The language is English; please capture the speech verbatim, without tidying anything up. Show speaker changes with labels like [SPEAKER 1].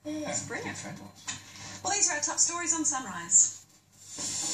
[SPEAKER 1] Yeah,
[SPEAKER 2] That's brilliant.
[SPEAKER 1] Fabulous.
[SPEAKER 2] Well, these are our top stories on Sunrise.